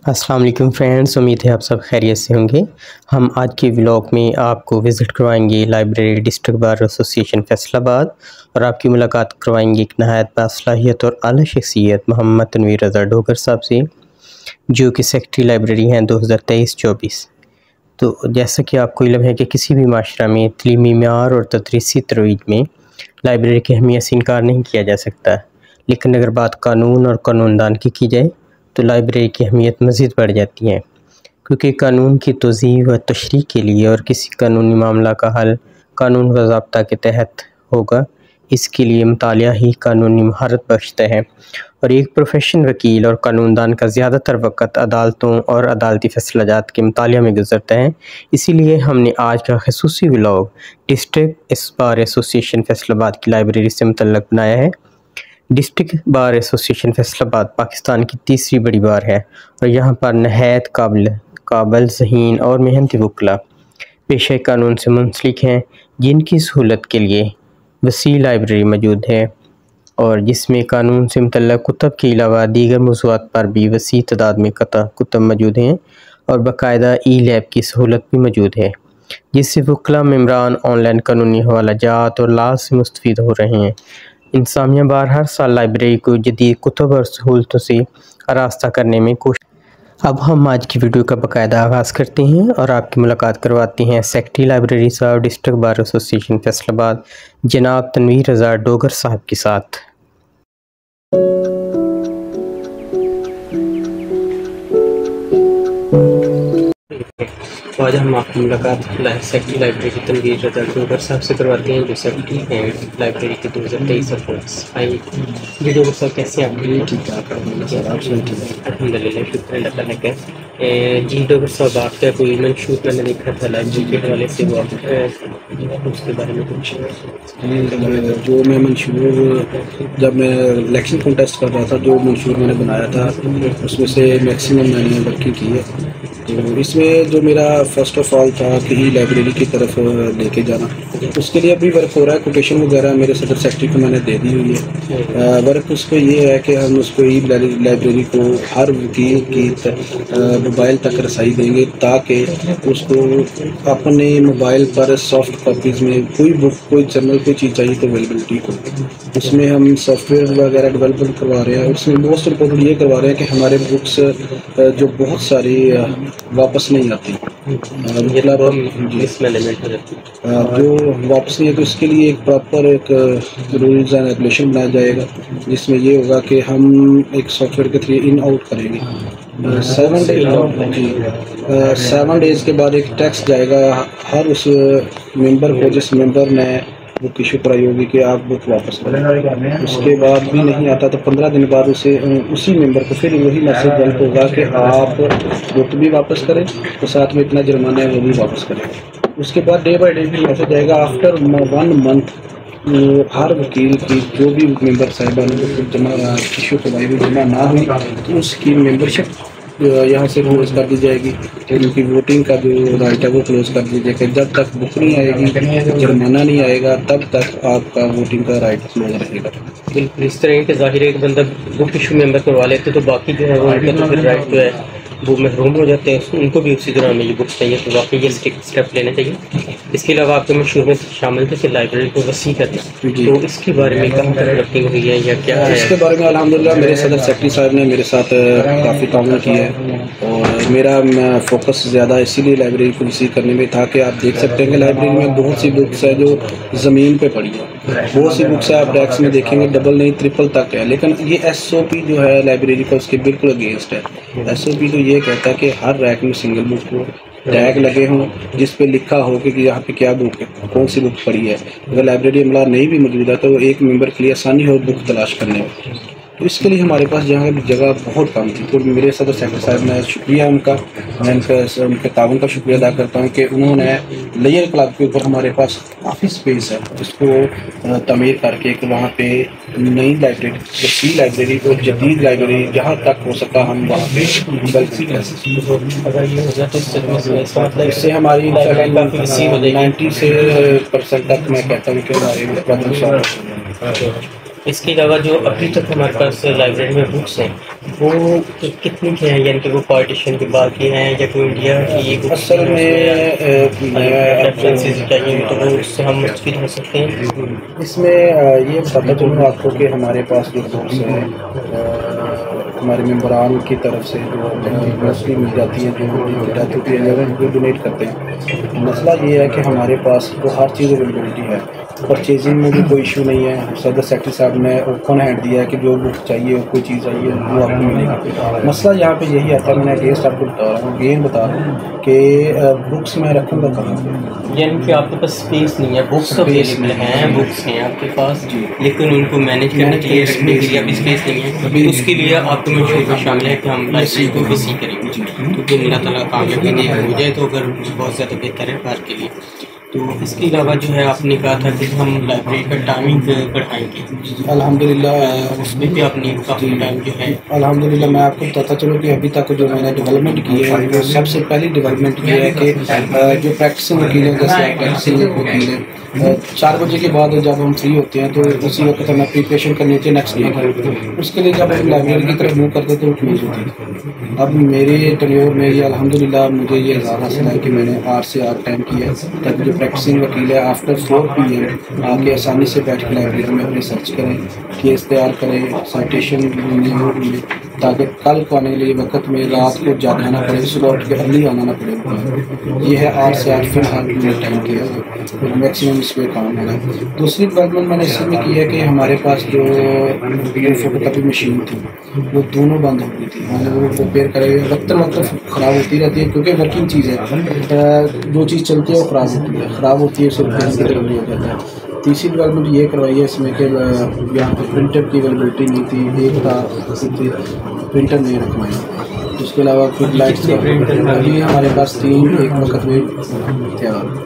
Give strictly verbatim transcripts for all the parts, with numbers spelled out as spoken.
अस्सलाम वालेकुम फ्रेंड्स, उम्मीद है आप सब खैरियत से होंगे। हम आज के व्लॉग में आपको विज़िट करवाएंगे library district bar association Faisalabad और आपकी मुलाकात करवाएंगे एक नहायत बासलाहियत और आला शख्सियत मोहम्मद तनवीर रज़ा डोगर साहब से, जो कि सेक्रेटरी लाइब्रेरी हैं दो हज़ार तेईस चौबीस। तो जैसा कि आपको इल्म है कि किसी भी माशरा में तलीमी मेआर और तदरीसी तरोईज में लाइब्रेरी की अहमियत से इनकार नहीं किया जा सकता, लेकिन अगर बात कानून और कानूनदान की की जाए तो लाइब्रेरी की अहमियत मज़ीद बढ़ जाती है, क्योंकि कानून की तौज़ीह व तशरीह के लिए और किसी कानूनी मामला का हल कानून व ज़ाब्ता के तहत होगा, इसके लिए मुतालिया ही कानूनी महारत बख्शता है। और एक प्रोफेशन वकील और कानूनदान का ज़्यादातर वक़्त अदालतों और अदालती फैसलाजात के मुतालिया में गुज़रता है। इसीलिए हमने आज का ख़ुसूसी व्लॉग डिस्ट्रिक्ट इस बार एसोसिएशन फैसलाबाद की लाइब्रेरी से मुतल्लक़ बनाया है। District bar association Faisalabad Pakistan की तीसरी बड़ी बार है और यहाँ पर नहायत काबिल काबिल ज़हीन और मेहनती वकला पेशे कानून से मुंसलिक हैं, जिनकी सहूलत के लिए वसी लाइब्रेरी मौजूद है और जिसमें कानून से मुतल्लक़ कुतब के अलावा दीगर मौज़ूआत पर भी वसी तादाद में कुतब मौजूद हैं और बाकायदा ई लैब की सहूलत भी मौजूद है, जिससे वकला मेम्बरान ऑनलाइन कानूनी हवालाजात और लाभ से मुस्तफ़ीद हो रहे हैं। इंसामिया बार हर साल लाइब्रेरी को जदीद कुतब और सहूलतों से आरास्ता करने में कोशिश। अब हम आज की वीडियो का बाकायदा आगाज़ करते हैं और आपकी मुलाकात करवाते हैं सेक्रेटरी लाइब्रेरी साहब डिस्ट्रिक्ट बार एसोसिएशन फैसलाबाद जनाब तनवीर रज़ा डोगर साहब के साथ। आज हम आपकी मुलाकात सेक्रेटरी लाइब्रेरी की तनवीर रज़ा डोगर साहब से करवाते हैं, जो सेक्रेटरी हैं लाइब्रेरी के दो हज़ार तेईस आइए जी डोगर साहब, कैसे आप? ठीक है, अल्हम्दुलिल्लाह, शुक्र अल्लाह ताला का। जी डोगर साहब, आपका कोई मंशूर मैंने देखा था लाइब्रेरी के हवाले से, वो आप उसके बारे में कुछ? जो मैं मंशूर जब मैं इलेक्शन कॉन्टेस्ट कर रहा था, जो मंशूर मैंने बनाया था उसमें से मैक्सिमम मैंने वर्किंग की है। तो इसमें जो मेरा फ़र्स्ट ऑफ ऑल था कि ई लाइब्रेरी की तरफ लेके जाना, उसके लिए अभी वर्क हो रहा है। कोटेशन वगैरह मेरे सदर सेक्रेटरी को मैंने दे दी हुई है। वर्क उसको ये है कि हम उसको ई लाइब्रेरी को हर वकील की मोबाइल तक रसाई देंगे, ताकि उसको अपने मोबाइल पर सॉफ्ट कॉपीज़ में कोई बुक, कोई जर्नल, कोई चीज़ चाहिए तो अवेलेबिलिटी को उसमें हम सॉफ्टवेयर वगैरह डेवलपमेंट करवा रहे हैं। उसमें मोस्ट इम्पोर्टेंट ये करवा रहे हैं कि हमारे बुक्स जो बहुत सारी वापस नहीं आती, मतलब जो वापस नहीं है, तो इसके लिए एक प्रॉपर एक रूल्स एंड रेगुलेशन बनाया जाएगा, जिसमें ये होगा कि हम एक सॉफ्टवेयर के थ्रू इन आउट करेंगे। सेवन डेज सेवन डेज़ के बाद एक टैक्स जाएगा हर उस मेंबर को जिस मेंबर ने बुक इशू कराई होगी कि आप बुक वापस करें। उसके बाद भी नहीं आता तो पंद्रह दिन बाद उसे उसी मेंबर को फिर वही मैसेज जल्द होगा कि आप बुक भी वापस करें, तो साथ में इतना जुर्माना है वो भी वापस करें। उसके बाद डे बाय डे भी मैसेज आएगा। आफ्टर वन मंथ हर वकील की जो भी मेंबर साहिबान को जमा इशू करवाई हुई जमा ना हुई तो उसकी मेंबरशिप यहाँ से क्लोज कर दी जाएगी, उनकी वोटिंग का जो राइट है वो क्लोज कर दी जाएगी। जब तक बुक नहीं आएगी, जुर्माना नहीं आएगा, तब तक आपका वोटिंग का राइट क्लोज रहेगा। बिल्कुल इस तरह के ज़ाहिर है कि बंदा बुक इशू मेंबर करवा लेते तो बाकी जो है वो उनका तो फिर राइट जो है वो महरूम हो जाते हैं, उनको भी उसी दौरान में ये बुक चाहिए, तो वाकई ये स्टेप लेने चाहिए। इसके अलावा आपके मशहूर में शामिल थे कि लाइब्रेरी को वसी करना, तो इसके बारे में कहाँ तक वर्किंग हुई है या क्या है? इसके बारे में अल्हम्दुलिल्लाह मेरे सदर सेक्रेटरी साहब ने मेरे साथ काफ़ी काम किया है और मेरा फोकस ज़्यादा इसीलिए लाइब्रेरी को वसी करने में था कि आप देख सकते हैं कि लाइब्रेरी में बहुत सी बुक्स है जो ज़मीन पे पड़ी है, बहुत सी बुक्स है आप रैक्स में देखेंगे डबल नहीं ट्रिपल तक है, लेकिन ये एस ओ पी जो है लाइब्रेरी का उसके बिल्कुल अगेंस्ट है। एस ओ पी तो ये कहता है कि हर रैक में सिंगल बुक हो, टैग लगे हों जिस पे लिखा हो कि यहाँ पे क्या बुक है, कौन सी बुक पड़ी है। अगर लाइब्रेरी अमला नहीं भी मौजूद है तो एक मेंबर के लिए आसानी हो बुक तलाश करने में, तो इसके लिए हमारे पास जहाँ जगह बहुत कम थी। तो मेरे सदर सेक्रेटरी साहब ने शुक्रिया उनका, मैं उनका उनके ताउन का शुक्रिया अदा करता हूँ कि उन्होंने लेयर क्लब के ऊपर हमारे पास काफ़ी स्पेस है, उसको तमीर करके कि वहाँ पे नई लाइब्रेरी, वसी लाइब्रेरी और जदीद लाइब्रेरी जहाँ तक हो सका हम वहाँ पे बल्कि इससे हमारी नाइन्टी से परसेंट तक मैं कहता हूँ कि हमारे इसके अलावा जो अभी तक हमारे पास लाइब्रेरी में बुक्स हैं वो कि, कितनी के हैं, यानी कि वो पार्टीशन के बाद के हैं या कोई इंडिया की बुक्स? असल में रेफरेंसेस चाहिए तो वो उससे हम मुस्तफीद हो सकते हैं। इसमें ये पता चलूँ आपको कि हमारे पास जो बुक्स हैं हमारे मेम्बरान की तरफ से जो मोस्टली मिल जाती हैं, जो डेथ होती है जो डोनेट करते हैं। मसला ये है कि हमारे पास तो हर चीज़ अवेलेबिलिटी है, परचेजिंग में भी कोई इशू नहीं है। सदर सेक्रेटरी साहब ने ओपन हैंड दिया है कि जो बुक चाहिए कोई चीज़ चाहिए वो आपको मिलेगी। मसला यहाँ पे यही आता है, मैंने अगेंस्ट आपको बता रहा हूँ गेम बता रहा हूँ कि बुक्स मैं रखूँगा कहाँ, यानी कि आपके पास स्पेस नहीं है। बुक्स अवेलेबल हैं, बुक्स हैं आपके पास, लेकिन उनको मैनेज करने के लिए रखने के लिए अभी स्पेस नहीं है। तो उसके लिए आपके मशवरे में शामिल है कि हम लाइब्रेरी को भी सी करेंगे, क्योंकि अल्लाह ताला कामयाबी दे हो जाए तो अगर बहुत ज़्यादा बेहतर है बाहर के लिए। तो इसके अलावा जो है आपने कहा था कि हम लाइब्रेरी का टाइमिंग बढ़ाएंगे, अल्हम्दुलिल्लाह उसमें भी आपने काफ़ी टाइम जो है। अल्हम्दुलिल्लाह मैं आपको बताता चलूँ कि अभी तक जो मैंने डेवलपमेंट की है वो सबसे पहली डेवलपमेंट ये है कि जो प्रैक्टिसिंग वकील है, जैसे प्रैक्टिसिंग वकील है, चार बजे के बाद जब हम फ्री होते हैं तो उसी वक्त हमें प्रिपरेशन करनी होती है नेक्स्ट डे की। उसके लिए जब हम लाइब्रेरी की तरफ मूव करते थे तो क्लोज होती थी। अब मेरे टेन्योर में ये अल्हम्दुलिल्लाह मुझे ये ज़्यादा हासिल है कि मैंने आठ से आठ टाइम किया है ताकि जो प्रैक्टिसिंग वकील है आफ्टर फोर पी एम आके आसानी से बैठ के लाइब्रेरी में अपनी सर्च करें, केस तैयार करें, साइटेशन मिले, ताकि कल को आने के लिए वक्त में रात को जागना पड़े, सुबह उठ के अर्ली आना ना पड़े। ये है आठ से आठ फिलहाल मैंने टाइम किया है, मैक्सिमम इस पर काम हो रहा है। दूसरी डेवलपमेंट मैंने इसमें की है कि हमारे पास जो फोटो कापी मशीन थी वो दोनों बंद हो गई थी। मैंने वो रिपेयर करे वक्त वक्त ख़राब होती रहती है, क्योंकि वर्किंग चीज़ है, जो चीज़ चलती है वो ख़राब होती है, ख़राब होती है सिर्फ की तरफ नहीं हो जाता है। तीसरी डेवलपमेंट ये करवाई है इसमें कि यहाँ पर प्रिंटर की अवेलेबिलिटी नहीं थी, एक था प्रिंटर नहीं रखवाई। उसके अलावा फिर लाइट्स का प्रिंटर अभी हमारे पास तीन एक वक्त में तैयार।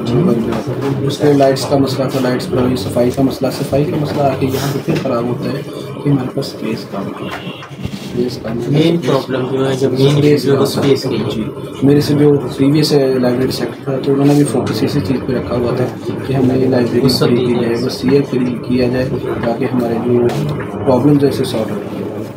उसके लाइट्स का मसला था, लाइट्स पर सफाई का मसला सफाई का मसला आके यहाँ पर फिर ख़राब होता है कि हमारे पास स्पेस कम है। मेन प्रॉब्लम जो है जब मेन जो स्पेस की जी मेरे से जो प्रीवियस लाइब्रेरी सेक्टर था तो उन्होंने भी फोकस इसी चीज़ पे रखा हुआ था कि हमें ये लाइब्रेरी फ्री की जाए, बस ये फ्री किया जाए ताकि हमारे जो प्रॉब्लम जैसे सॉल्व हो।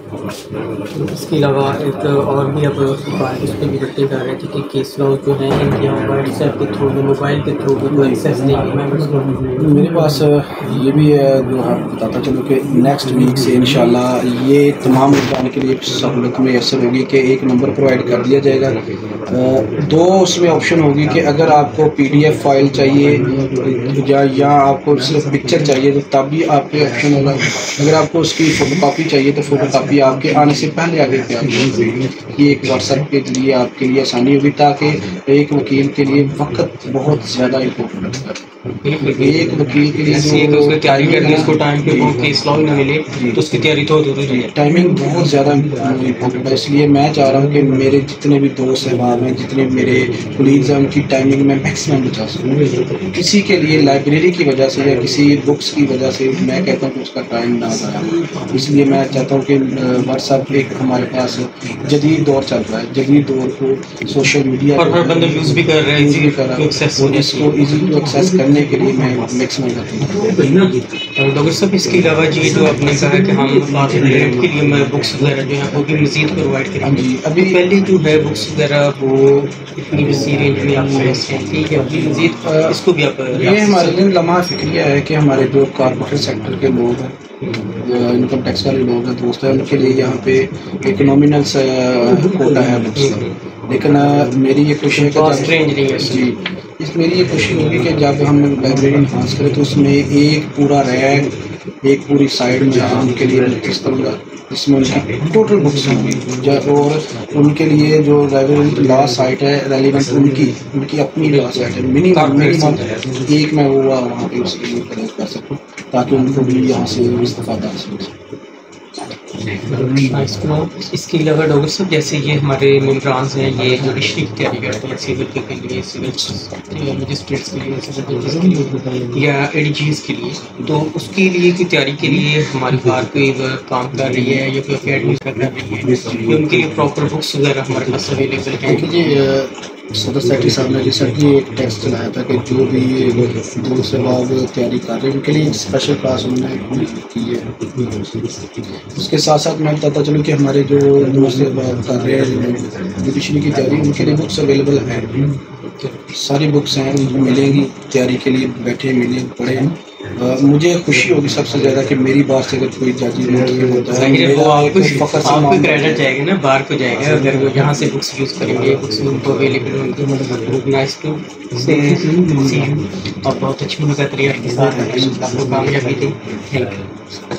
इसके अलावा एक और भी अब इस पर भी बच्चे कर रहे थे कि केस लॉ जो हैं इनके यहाँ व्हाट्सएप के थ्रू मोबाइल के थ्रू भी एक्सेस नहीं है। मेरे पास ये भी है जो आप बताता चलो कि नेक्स्ट वीक से इंशाल्लाह ये तमाम मुद्दान के लिए सहूलत में असर होगी कि एक नंबर प्रोवाइड कर दिया जाएगा। दो उसमें ऑप्शन होगी कि अगर आपको पीडीएफ फाइल चाहिए या या आपको सिर्फ पिक्चर चाहिए तो तब भी आपके ऑप्शन होगा। अगर आपको उसकी फ़ोटो कापी चाहिए तो फ़ोटो कापी आपके आने से पहले आगे तैयार होगी। ये एक व्हाट्सएप के लिए आपके लिए आसानी होगी ताकि एक वकील के लिए वक्त बहुत ज़्यादा इम्पोर्टेंट है। एक वकील के लिए तो उसकी तैयारी करनी उसको टाइम पे वो केस लॉ ना मिले तो उसकी तैयारी तो जरूरी है। टाइमिंग बहुत ज़्यादा इम्पोर्टेंट है, इसलिए मैं चाह रहा हूँ कि मेरे जितने भी दोस्त अहबाब हैं, जितने मेरे कोलीग्स हैं, उनकी टाइमिंग में मैक्सिमम बचा सकूँ। किसी के लिए लाइब्रेरी की वजह से या किसी बुक्स की वजह से मैं कहता हूँ कि उसका टाइम ना जाए। इसलिए मैं चाहता हूँ कि व्हाट्सएप एक हमारे पास जदीद दौर चल रहा है, जदीद दौर को सोशल मीडिया और हर बंदा यूज़ भी कर रहा है, यूज़ भी कर रहा है और इसको ईजी टू एक्सेस करने के लिए मैं मैक्सिमम करता हूँ। डॉक्टर साहब इसके अलावा जी जो आपने कहा कि हम के लिए मैं बुक्स वगैरह जो है वो भी मज़ीद प्रोवाइड करेंगे। जी अभी पहले जो है बुक्स वगैरह वो इतनी वसी रेंज में आपके पास रहती है, अभी मज़ीद इसको भी आप ये हमारे लिए लम्हा फिक्रिया है कि हमारे जो कॉर्पोरेट सेक्टर के लोग हैं, इनकम टैक्स वाले लोग हैं, दोस्त हैं, उनके लिए यहाँ पे एक नॉमिनल कोटा है बुक्स का। लेकिन मेरी ये कोशिश है कि जी इस मेरी ये कोशिश होगी कि जब हम लाइब्रेरी इन्हांस करें तो उसमें एक पूरा रैक एक पूरी साइड में उनके लिए किस करूँगा जिसमें उनकी टोटल बुक्स होंगी और उनके लिए जो लाइब्रेरी लॉ साइट है रेलिवेंट उनकी उनकी अपनी लॉ साइट है, मिनिमम मिनिमम एक मैं वो वहाँ पे उसके लिए कलेक्ट कर सकूँ ताकि उनको भी यहाँ से इस्तेफादा हासिल हो सके। इसके अलावा डॉक्टर साहब जैसे ये हमारे मेम्बरान्स हैं, ये जो हिस्ट्री की तैयारी करते हैं सिविल के लिए, सिविल मजिस्ट्रेट्स के लिए, सिविल जजेस के लिए या एडीजीएस के लिए, तो उसके लिए की तैयारी के लिए हमारी बार कोई काम कर रही है या कोई अकेडमी कर रही है कि उनके लिए प्रॉपर बुक्स वगैरह हमारे पास अवेलेबल हैं? देखिए सदर सेक्रेटरी साहब ने रिसेंटली एक टेस्ट चलाया था कि जो भी दो से बाद तैयारी कर रहे हैं उनके लिए एक स्पेशल क्लास उन्होंने की है। उसके साथ साथ मैं बताता चलूँ कि हमारे जो दो से बाद कर रहे हैं जुडिशरी की तैयारी, उनके लिए बुक्स अवेलेबल हैं, सारी बुक्स हैं, उनको मिलेंगी, तैयारी के लिए बैठे मिले पढ़े हैं। आ, मुझे खुशी होगी सबसे ज़्यादा कि मेरी बात से अगर कोई जज होता है वो आपको आपको क्रेडिट जाएगा ना, बाहर को जाएगा अगर वो यहाँ से बुक्स यूज़ करेंगे, बुक्स उनको अवेलेबल होंगी। नाइस टू सी यू और बहुत अच्छी मुलाकात रही आपके साथ, आपको कामयाबी दी। Thank you.